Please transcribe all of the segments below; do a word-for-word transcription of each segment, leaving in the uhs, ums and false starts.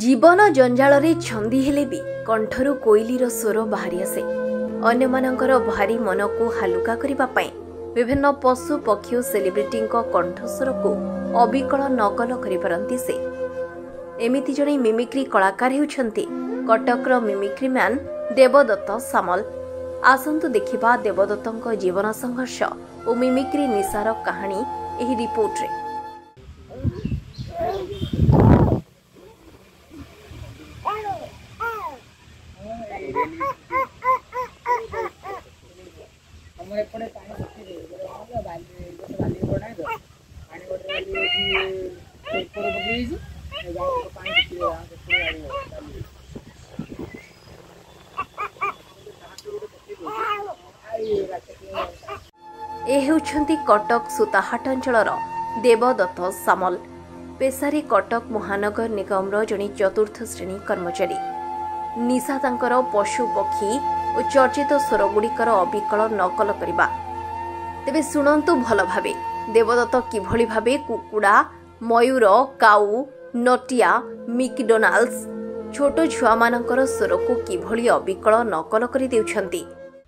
जीवन जंजाल छंदी हेले भी कंठरू कोइलीर स्वर बाहरी आसे। अन्यमानंकर भारी मन को हालुका करने विभिन्न पशु पक्षी सेलिब्रिटी कंठस्वर को अविकल नकल करिपारंती से। एमिति जणे मिमिक्री कलाकार हेउछंती कटकर मिमिक्री मैन देवदत्त सामल। आसंतु देखिबा देवदत्तଙ୍କ जीवन संघर्ष और मिमिक्री निशार कहानी एही रिपोर्ट रे। ए हेउछंती कटक सुताहाट अंचलर देवदत्त सामल। पेशारे कटक महानगर निगमर जणे चतुर्थ श्रेणी कर्मचारी। निशा तांकर पशु पक्षी और चर्चित स्वरगुड़िकर अविकल नकल करबा। तेबे सुनंतु भल भावे देवदत्त किभଳି भावे कुकुड़ा, मयूर, काऊ, नटिया, मिकडोनाल्ड्स छोट छुआ मानकर स्वर को किभଳି अविकल नकल करि देउछंती।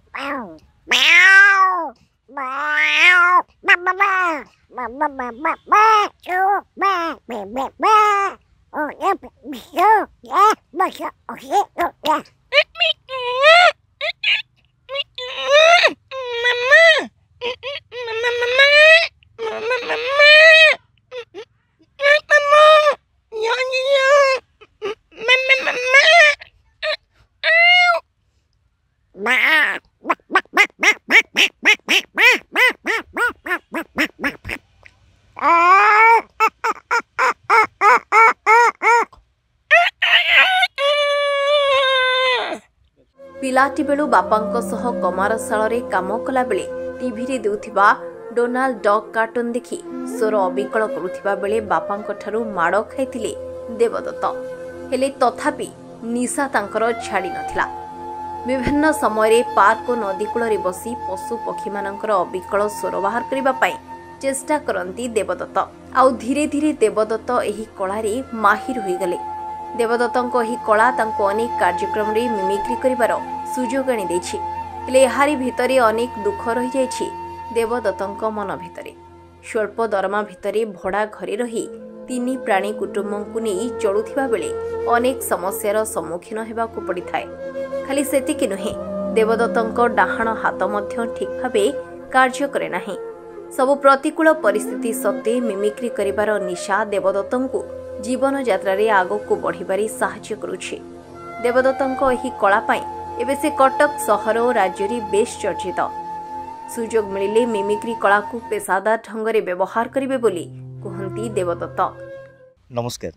पिलाटी बेलू बापांक सह कमारशाल काम कला बेले टीवी रे देउथिबा डोनाल्ड डॉग कार्टून देखि स्वर अविकल करुथिबा बेले बापांक ठारू माड़ खाइथिले देवदत्त। हेले तथापि निशा तांकर छाड़ी नथिला। विभिन्न समय पार्क और नदीकूल रे बसी पशु पक्षी मानकर अविकल स्वर बाहर करिबा पई चेष्टा करंती देवदत्त। आउ धीरे धीरे देवदत्त एही कला रे माहिर होई गले। देवदत्तଙ୍କ ଏହି कला ତାଙ୍କୁ अनेक कार्यक्रम रे मिमिक्री करिबार सुजोग आनी देछि। हेले एहारी भितरे अनेक दुख रही जाइछि देवदत्तଙ୍କ मन भितरे। स्वल्प दरमा भितरे भड़ा घरे रही तीन प्राणी कुटुंबଙ୍କୁ नेई चलुथिबा बेले अनेक समस्यार सम्मुखीन हेबाकू पड़िथाय। खाली सेतिकी नुहे देवदत्तଙ୍କ डाहाण हाथ मध्य ठीक भावे कार्य करे नाही। सबु प्रतिकूल परिस्थिति सत्ते मिमिक्री करिबार निशा देवदत्तଙ୍କୁ जीवन यात्रा रे आगो को बढ़िबारी साहाय्य करुछि। देवदत्तଙ୍କ एही कला पाई एबे से कटक सहर और राज्य रे बेस चर्चित। सुजोग मिलिले मिमिक्री कला को पेशादार ढंग रे व्यवहार करिवे बोली कहंती देवदत्त। नमस्कार,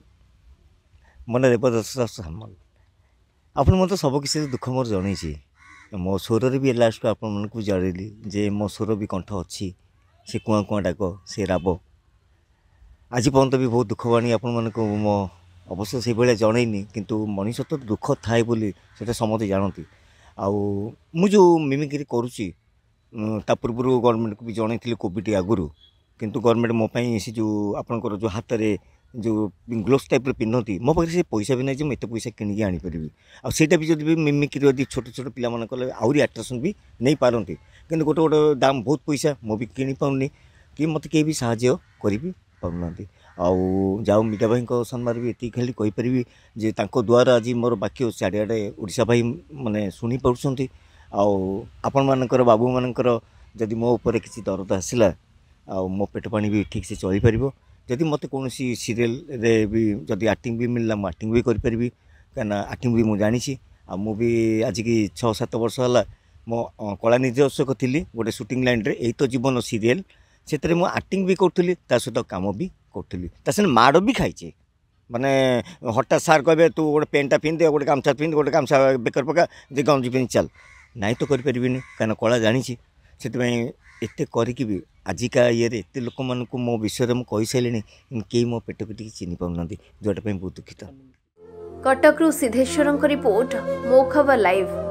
मन देवदत्त सामल। आपन मन तो सब किसी दुख मोर जणैछि। मो स्वर रे भी लास्ट आपन मन को जणैली जे मो स्वर भी कंठ अछि। से कुआ कुआ डाक से राब आज पर्यंत भी बहुत दुख बाणी आपण मन को मो अवश्य से भाया जनईनी, किंतु मनीष तो दुख थाए बोली सेटा समझे जानती। आउ मु जो मिमिक्री करुच्ची ता पूर्व गवर्नमेंट को भी जनई कोविड आगुरी, किंतु गवर्नमेंट मो से जो आपंकर जो हाथ में जो ग्लोव्स टाइप पिंधती मो पाखे से पैसा भी नहीं एत पैसा किଣିकी आनीपरि। आईटा भी जब भी मिमिक्री यदि छोट छोट पिला मान कले आहरी आट्राक्शन भी नहीं पारती, किंतु गोटे गोटे दाम बहुत पैसा मो भी किणी पाऊनी कि मत कहीं भी साहाय्य करी पाऊना। आउ जाओ मीडिया भाई सम्मान भी ये खाली कहीपरि जे तांको द्वारा आज मोर बाकी चारिआडे ओडिशा भाई माने शुणी पार्टी। आपण मानकर बाबू मानकर जदि मो उपर किसी दरद आसला आ मो पेट पानी भी ठीक से चली पार। जदि मत कौन सीरियल रे भी जदि एक्टिंग भी मिलला मु एक्टिंग भी करी कहीं एक्टिंग भी मुझे जानी। आ मु भी आज की छः सात वर्ष है मो कला निर्देशक थी गोटे शूटिंग लाइन रे यही तो जीवन सीरियल से एक्टिंग भी करी सहित काम भी करी माड़ भी खाई। माने हठात सार कहे तू गोटे पेन्टा पिंध गोटे गामछा पिंध गोटे गामछा बेकर पका जे गंजी पिंध चल नाई तो करें कहीं कला जानी से एत करी भी आजिका ये एत लोक मान मो विषय में कही सारे कई मो पेट को चिन्ह पाऊना जोटा बहुत दुखित। कटक सिद्धेश्वर रिपोर्ट मो खबर लाइव।